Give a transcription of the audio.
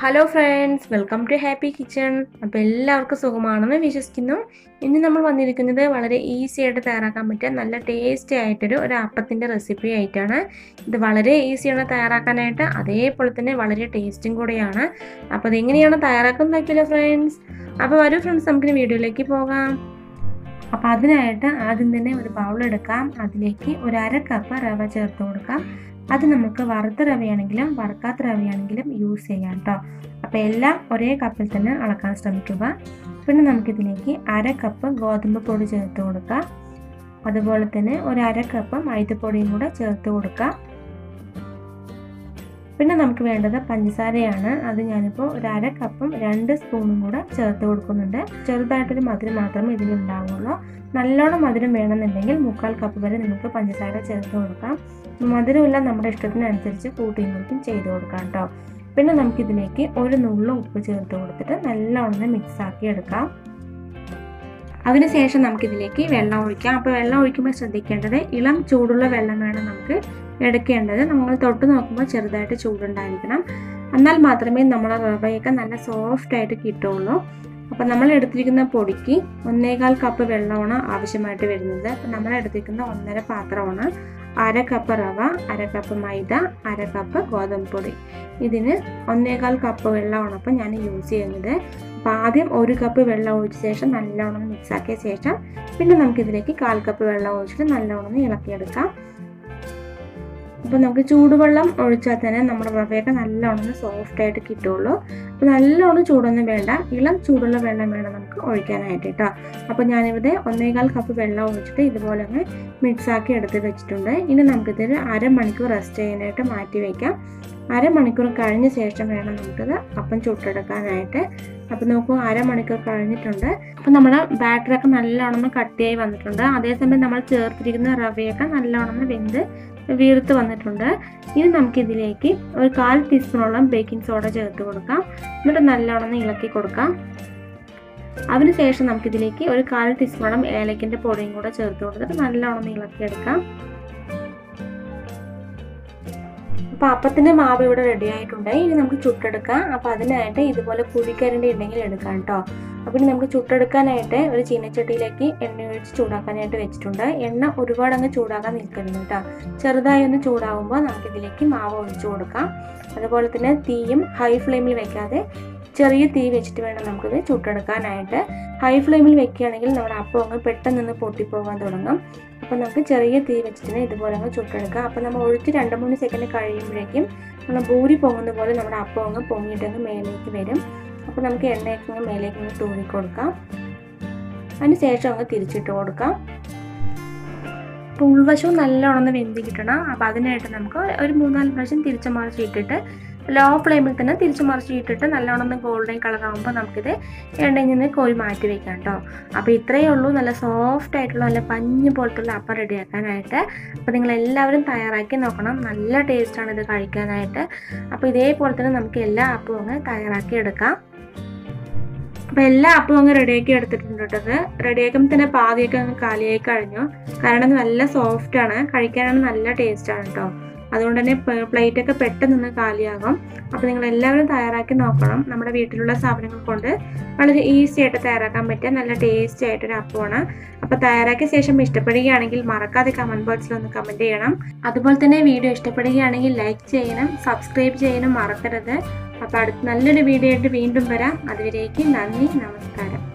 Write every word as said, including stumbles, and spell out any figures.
Hello friends, welcome to happy kitchen. അപ്പോൾ എല്ലാവർക്കും സുഖമാണെന്ന് വിശ്വസിക്കുന്നു. ഇന്ന് നമ്മൾ വന്നിരിക്കുന്നത് വളരെ ഈസി ആയിട്ട് തയ്യാറാക്കാൻ പറ്റിയ നല്ല ടേസ്റ്റി ആയിട്ടൊരു ഒരു അപ്പത്തിൻ്റെ റെസിപ്പി ആയിട്ടാണ്. ഇത് വളരെ ഈസിയാണ് തയ്യാറാക്കാനായിട്ട്, അതേപോലെ തന്നെ വളരെ ടേസ്റ്റും കൂടെയാണ്. അപ്പോൾ അതെങ്ങനെയാണ് തയ്യാറാക്കുന്നത് നോക്കിയല്ലോ ഫ്രണ്ട്സ്. അപ്പോൾ വരൂ ഫ്രണ്ട്സ്, നമുക്കിനി വീഡിയോയിലേക്ക് പോകാം. അപ്പോൾ അതിനായിട്ട് ആദ്യം തന്നെ ഒരു ബൗൾ എടുക്കാം. അതിലേക്ക് ഒരു അര കപ്പ് റവ ചേർത്ത് കൊടുക്കാം. അത് നമുക്ക് വറുത്ത റവയാണെങ്കിലും വറുക്കാത്ത റവയാണെങ്കിലും യൂസ് ചെയ്യാം കേട്ടോ. അപ്പോൾ എല്ലാം ഒരേ കപ്പിൽ തന്നെ അളക്കാൻ ശ്രമിക്കുക. പിന്നെ നമുക്കിതിലേക്ക് അര കപ്പ് ഗോതമ്പ് പൊടി ചേർത്ത് കൊടുക്കാം. അതുപോലെ തന്നെ ഒരു അര കപ്പ് മൈദപ്പൊടിയും കൂടെ ചേർത്ത് കൊടുക്കാം. പിന്നെ നമുക്ക് വേണ്ടത് പഞ്ചസാരയാണ്. അത് ഞാനിപ്പോൾ ഒരു അര കപ്പും രണ്ട് സ്പൂണും കൂടെ ചേർത്ത് കൊടുക്കുന്നുണ്ട്. ചെറുതായിട്ടൊരു മധുരം മാത്രമേ ഇതിലുണ്ടാവുള്ളൂ. നല്ലോണം മധുരം വേണമെന്നുണ്ടെങ്കിൽ മുക്കാൽ കപ്പ് വരെ നിങ്ങൾക്ക് പഞ്ചസാര ചേർത്ത് കൊടുക്കാം. മധുരമില്ല നമ്മുടെ ഇഷ്ടത്തിനനുസരിച്ച് കൂട്ടിയും കൂട്ടിയും ചെയ്ത് കൊടുക്കാം കേട്ടോ. പിന്നെ നമുക്കിതിലേക്ക് ഒരു നുള്ളു ഉപ്പ് ചേർത്ത് കൊടുത്തിട്ട് നല്ലോണം മിക്സ് ആക്കി എടുക്കാം. അതിനുശേഷം നമുക്കിതിലേക്ക് വെള്ളം ഒഴിക്കാം. അപ്പോൾ വെള്ളം ഒഴിക്കുമ്പോൾ ശ്രദ്ധിക്കേണ്ടത് ഇളം ചൂടുള്ള വെള്ളം വേണം നമുക്ക് എടുക്കേണ്ടത്. നമ്മൾ തൊട്ട് നോക്കുമ്പോൾ ചെറുതായിട്ട് ചൂടുണ്ടായിരിക്കണം. എന്നാൽ മാത്രമേ നമ്മുടെ റവയൊക്കെ നല്ല സോഫ്റ്റ് ആയിട്ട് കിട്ടുള്ളൂ. അപ്പം നമ്മൾ എടുത്തിരിക്കുന്ന പൊടിക്ക് ഒന്നേകാൽ കപ്പ് വെള്ളമാണ് ആവശ്യമായിട്ട് വരുന്നത്. അപ്പം നമ്മൾ എടുത്തിരിക്കുന്ന ഒന്നര പാത്രമാണ്. അര കപ്പ് റവ, അര കപ്പ് മൈദ, അര കപ്പ് ഗോതമ്പ് പൊടി. ഇതിന് ഒന്നേകാൽ കപ്പ് വെള്ളമാണ് അപ്പം ഞാൻ യൂസ് ചെയ്യുന്നത്. അപ്പം ആദ്യം ഒരു കപ്പ് വെള്ളം ഒഴിച്ച ശേഷം നല്ലോണം മിക്സ് ആക്കിയ ശേഷം പിന്നെ നമുക്കിതിലേക്ക് കാൽ കപ്പ് വെള്ളം ഒഴിച്ചിട്ട് നല്ലോണം ഇളക്കിയെടുക്കാം. അപ്പോൾ നമുക്ക് ചൂടുവെള്ളം ഒഴിച്ചാൽ തന്നെ നമ്മുടെ റവയൊക്കെ നല്ലോണം സോഫ്റ്റ് ആയിട്ട് കിട്ടുള്ളൂ. അപ്പോൾ നല്ലോണം ചൂടൊന്നും വേണ്ട, ഇളം ചൂടുള്ള വെള്ളം വേണം നമുക്ക് ഒഴിക്കാനായിട്ട് കേട്ടോ. അപ്പോൾ ഞാനിവിടെ ഒന്നേകാൽ കപ്പ് വെള്ളം ഒഴിച്ചിട്ട് ഇതുപോലെ അങ്ങ് മിക്സാക്കി എടുത്ത് വെച്ചിട്ടുണ്ട്. ഇനി നമുക്കിതൊരു അരമണിക്കൂർ റെസ്റ്റ് ചെയ്യാനായിട്ട് മാറ്റി വയ്ക്കാം. അരമണിക്കൂർ കഴിഞ്ഞ ശേഷം വേണം നമുക്കിത് അപ്പം ചുട്ടെടുക്കാനായിട്ട്. അപ്പോൾ നോക്കൂ, അരമണിക്കൂർ കഴിഞ്ഞിട്ടുണ്ട്. അപ്പോൾ നമ്മുടെ ബാറ്ററൊക്കെ നല്ലോണം കട്ടിയായി വന്നിട്ടുണ്ട്. അതേസമയം നമ്മൾ ചേർത്തിരിക്കുന്ന റവയൊക്കെ നല്ലോണം വെന്ത് വീർത്ത് വന്നിട്ടുണ്ട്. ഇനി നമുക്കിതിലേക്ക് ഒരു കാൽ ടീസ്പൂണോളം ബേക്കിംഗ് സോഡ ചേർത്ത് കൊടുക്കാം. എന്നിട്ട് നല്ലോണം ഇളക്കി കൊടുക്കാം. അതിനുശേഷം നമുക്കിതിലേക്ക് ഒരു കാൽ ടീസ്പൂണോളം ഏലക്കിൻ്റെ പൊടിയും കൂടെ ചേർത്ത് കൊടുത്തിട്ട് നല്ലോണം ഇളക്കിയെടുക്കാം. അപ്പോൾ അപ്പത്തിൻ്റെ മാവ് ഇവിടെ റെഡി ആയിട്ടുണ്ട്. ഇനി നമുക്ക് ചുട്ടെടുക്കാം. അപ്പോൾ അതിനായിട്ട് ഇതുപോലെ കുഴിക്കരണ്ടി ഉണ്ടെങ്കിൽ എടുക്കാം കേട്ടോ. അപ്പോൾ ഇനി നമുക്ക് ചുട്ടെടുക്കാനായിട്ട് ഒരു ചീനച്ചട്ടിയിലേക്ക് എണ്ണ ഒഴിച്ച് ചൂടാക്കാനായിട്ട് വെച്ചിട്ടുണ്ട്. എണ്ണ ഒരുപാട് അങ്ങ് ചൂടാക്കാൻ നിൽക്കരുത് കേട്ടോ. ചെറുതായി ഒന്ന് ചൂടാകുമ്പോൾ നമുക്കിതിലേക്ക് മാവ് ഒഴിച്ചു കൊടുക്കാം. അതുപോലെ തന്നെ തീയും ഹൈ ഫ്ലെയിമിൽ വെക്കാതെ ചെറിയ തീ വെച്ചിട്ട് വേണം നമുക്കിത് ചുട്ടെടുക്കാനായിട്ട്. ഹൈ ഫ്ലെയിമിൽ വെക്കുകയാണെങ്കിൽ നമ്മുടെ അപ്പം അങ്ങ് പെട്ടെന്ന് നിന്ന് പൊട്ടിപ്പോകാൻ തുടങ്ങും. അപ്പോൾ നമുക്ക് ചെറിയ തീ വെച്ചിട്ട് ഇതുപോലെ അങ്ങ് ചുട്ടെടുക്കാം. അപ്പോൾ നമ്മൾ ഒഴിച്ച് രണ്ട് മൂന്ന് സെക്കൻഡ് കഴിയുമ്പോഴേക്കും നമ്മൾ ഭൂരി പൊങ്ങുന്ന പോലെ നമ്മുടെ അപ്പം അങ്ങ് പൊങ്ങിയിട്ടങ്ങ് മേലേക്ക് വരും. അപ്പോൾ നമുക്ക് എണ്ണയൊക്കെ അങ്ങ് മേലേക്ക് അങ്ങ് തൂവി കൊടുക്കാം. അതിന് ശേഷം അങ്ങ് തിരിച്ചിട്ട് കൊടുക്കാം. അപ്പോൾ ഉൾവശവും നല്ലോണം വെന്ത് കിട്ടണം. അപ്പോൾ അതിനായിട്ട് നമുക്ക് ഒരു മൂന്നാല് പ്രാവശ്യം തിരിച്ചു മറിച്ചിട്ടിട്ട് ലോ ഫ്ലെയിമിൽ തന്നെ തിരിച്ചു മറിച്ചിട്ടിട്ട് നല്ലോണം ഗോൾഡൻ കളർ ആകുമ്പോൾ നമുക്കിത് എണ്ണയിൽ നിന്ന് കോരി മാറ്റി വെക്കാം കേട്ടോ. അപ്പോൾ ഇത്രയേ ഉള്ളൂ, നല്ല സോഫ്റ്റ് ആയിട്ടുള്ള നല്ല പഞ്ഞ് പോലത്തുള്ള അപ്പം റെഡിയാക്കാനായിട്ട്. അപ്പോൾ നിങ്ങളെല്ലാവരും തയ്യാറാക്കി നോക്കണം. നല്ല ടേസ്റ്റാണ് ഇത് കഴിക്കാനായിട്ട്. അപ്പോൾ ഇതേപോലെ തന്നെ നമുക്ക് എല്ലാ അപ്പവും അങ്ങ് തയ്യാറാക്കി എടുക്കാം. അപ്പോൾ എല്ലാ അപ്പവും അങ്ങ് റെഡിയാക്കി എടുത്തിട്ടുണ്ട് കേട്ടത്. റെഡിയാക്കുമ്പോൾ തന്നെ പാതിയൊക്കെ അങ്ങ് കാലിയായി കഴിഞ്ഞു. കാരണം നല്ല സോഫ്റ്റാണ്, കഴിക്കാനാണ് നല്ല ടേസ്റ്റാണ് കേട്ടോ. അതുകൊണ്ട് തന്നെ പ്ലേറ്റൊക്കെ പെട്ടെന്ന് കാലിയാകും. അപ്പോൾ നിങ്ങൾ എല്ലാവരും തയ്യാറാക്കി നോക്കണം. നമ്മുടെ വീട്ടിലുള്ള സാധനങ്ങൾ കൊണ്ട് വളരെ ഈസി ആയിട്ട് തയ്യാറാക്കാൻ പറ്റിയ നല്ല ടേസ്റ്റി ആയിട്ടൊരു അപ്പമാണ്. അപ്പോൾ തയ്യാറാക്കിയ ശേഷം ഇഷ്ടപ്പെടുകയാണെങ്കിൽ മറക്കാതെ കമൻറ്റ് ബോക്സിൽ ഒന്ന് കമൻറ്റ് ചെയ്യണം. അതുപോലെ തന്നെ വീഡിയോ ഇഷ്ടപ്പെടുകയാണെങ്കിൽ ലൈക്ക് ചെയ്യണം, സബ്സ്ക്രൈബ് ചെയ്യാനും മറക്കരുത്. അപ്പോൾ അടുത്ത നല്ലൊരു വീഡിയോ ആയിട്ട് വീണ്ടും വരാം. അതുവരേക്കും നന്ദി, നമസ്കാരം.